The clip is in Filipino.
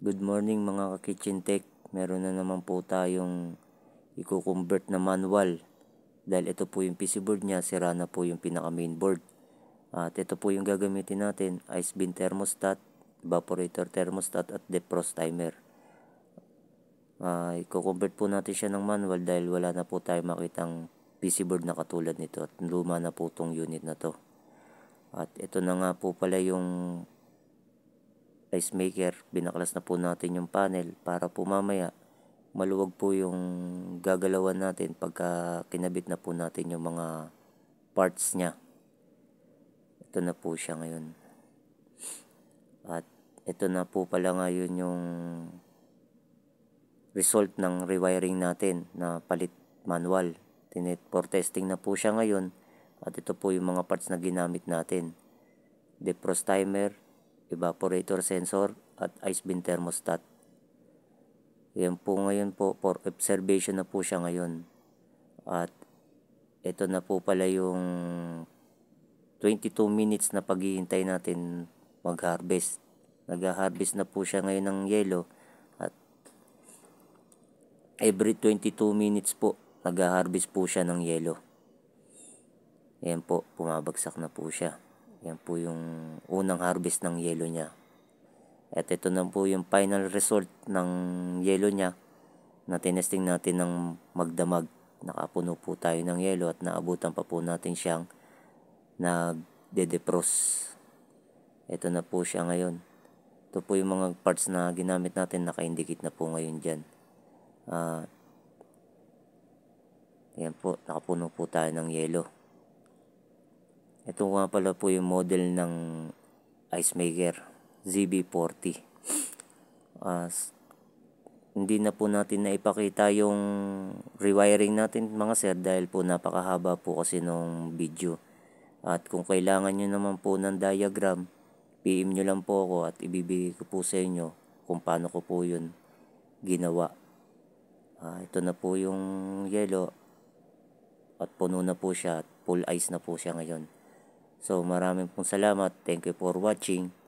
Good morning mga ka-kitchen tech. Meron na naman po tayong i-convert na manual. Dahil ito po yung PC board niya, sira na po yung pinaka main board. At ito po yung gagamitin natin, ice bin thermostat, evaporator thermostat at defrost timer. I-convert po natin siya ng manual dahil wala na po tayo makitang PC board na katulad nito at luma na po tong unit na to. At ito na nga po pala yung ice maker. Binaklas na po natin yung panel para po mamaya maluwag po yung gagalawan natin pagka kinabit na po natin yung mga parts niya. Ito na po siya ngayon. At ito na po pala ngayon yung result ng rewiring natin na palit manual. For testing na po siya ngayon. At ito po yung mga parts na ginamit natin. Defrost timer, evaporator sensor at ice bin thermostat. Yan po ngayon po, for observation na po siya ngayon. At ito na po pala yung 22 minutes na paghihintay natin mag-harvest. Nag-harvest na po siya ngayon ng yelo at every 22 minutes po nag-harvest po siya ng yelo. Yan po, pumabagsak na po siya. Yan po yung unang harvest ng yelo niya. At ito na po yung final result ng yelo niya na tinesting natin ng magdamag. Nakapuno po tayo ng yelo at naabutan pa po natin siyang nagde-defrost. Ito na po siya ngayon. Ito po yung mga parts na ginamit natin, naka-indicate na po ngayon dyan. Yan po, nakapuno po tayo ng yelo. Ito nga pala po yung model ng ice maker, ZB40. Hindi na po natin naipakita yung rewiring natin mga sir dahil po napakahaba po kasi nung video. At kung kailangan nyo naman po ng diagram, PM nyo lang po ako at ibibigay ko po sa inyo kung paano ko po yun ginawa. Ito na po yung yelo at puno na po siya at full ice na po siya ngayon. So maraming pong salamat. Thank you for watching.